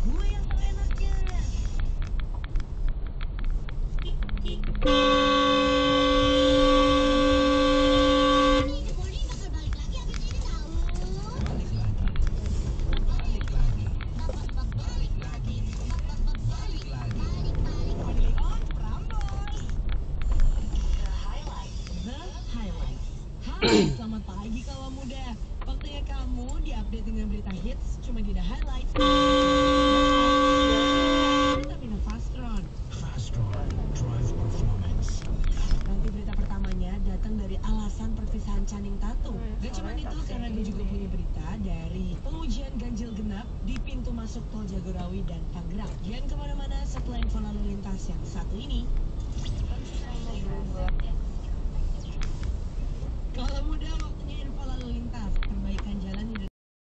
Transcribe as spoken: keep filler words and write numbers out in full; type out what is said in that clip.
gue yang tahu enaknya. Hai, selamat pagi kawan muda. Waktunya kamu diupdate dengan berita hits cuma di The Highlights. Vitamin Fastron. Fastron, drive performance. Nanti berita pertamanya datang dari alasan perpisahan Channing Tatum. Gak cuma itu, karena dia juga punya berita dari pengujian ganjil genap di pintu masuk tol Jagorawi dan Tangerang. Jangan kemana-mana setelah info lalu lintas yang satu ini.